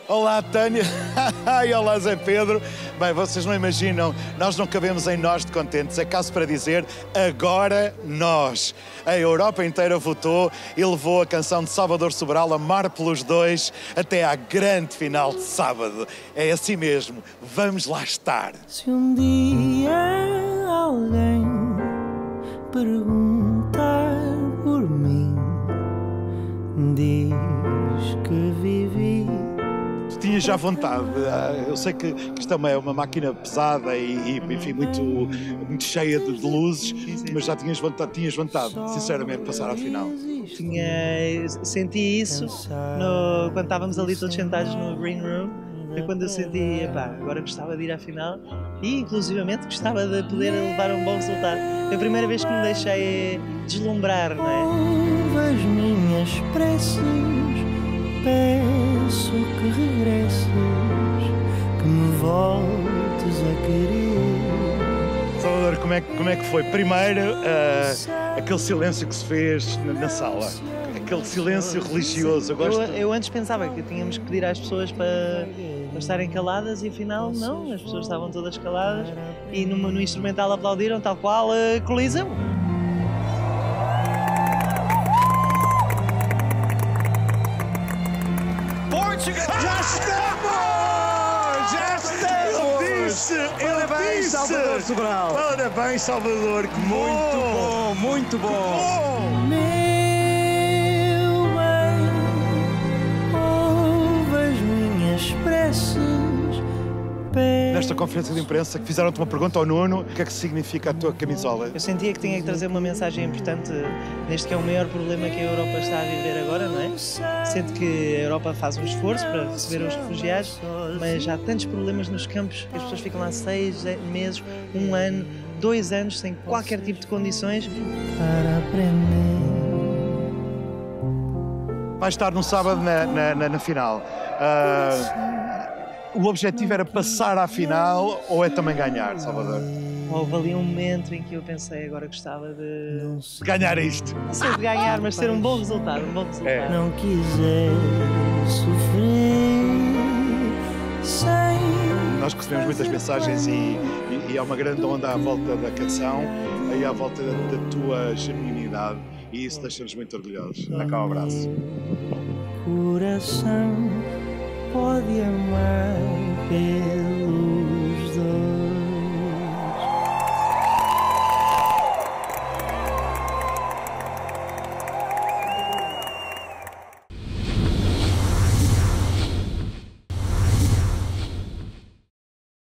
Olá, Tânia. E olá, Zé Pedro. Bem, vocês não imaginam, nós não cabemos em nós de contentes. É caso para dizer, agora nós. A Europa inteira votou e levou a canção de Salvador Sobral, Amar pelos Dois, até à grande final de sábado. É assim mesmo. Vamos lá estar. Se um dia alguém perguntar por mim, diz que vivi. Tinha já vontade. Eu sei que isto é uma máquina pesada e enfim, muito cheia de luzes, mas já tinhas vontade, sinceramente, de passar à final. Senti isso quando estávamos ali todos sentados no Green Room. Foi quando eu senti, agora gostava de ir à final e, inclusivamente, gostava de poder levar um bom resultado. Foi a primeira vez que me deixei deslumbrar, não é? Ouve as minhas preces, peço que regresses, que me voltes a querer. Salvador, como é que foi? Primeiro, aquele silêncio que se fez na sala. Aquele silêncio religioso. Eu antes pensava que tínhamos que pedir às pessoas para estarem caladas e afinal não, as pessoas estavam todas caladas e no instrumental aplaudiram tal qual Coliseu. Já estamos! Já estamos! Ele disse! Parabéns, Salvador Sobral! Parabéns, Salvador! Que Muito bom, muito bom! Meu bem, ouve as minhas preces. Nesta conferência de imprensa que fizeram-te uma pergunta ao Nuno, o que é que significa a tua camisola? Eu sentia que tinha que trazer uma mensagem importante neste que é o maior problema que a Europa está a viver agora, não é? Sendo que a Europa faz um esforço para receber os refugiados, mas há tantos problemas nos campos que as pessoas ficam lá 6 meses, 1 ano, 2 anos sem qualquer tipo de condições. Para aprender. Vai estar no sábado na final. O objetivo era passar à final ou é também ganhar, Salvador? Houve ali um momento em que eu pensei, agora gostava de Ganhar isto. não sei de ganhar, mas ter um bom resultado, Não quiser sofrer sem. Nós recebemos muitas mensagens e há uma grande onda à volta da canção e à volta da tua genuinidade e isso deixa-nos muito orgulhosos. Dá cá um abraço. Coração pode amar pelo